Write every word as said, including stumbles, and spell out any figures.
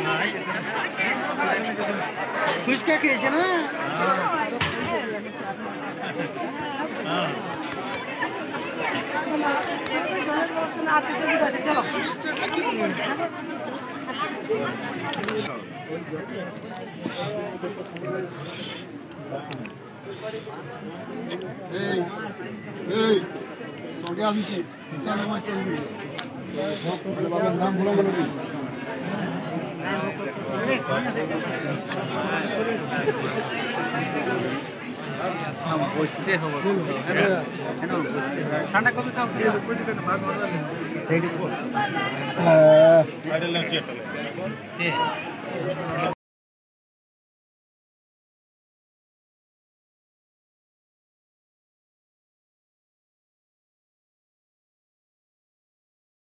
ফুচকা খেয়েছে না এই এই সঙ্গে আসছি হিসাব আমার চলবে বাবার নাম ভুলে গেল কি বসতে হবে ঠান্ডা কফি খাও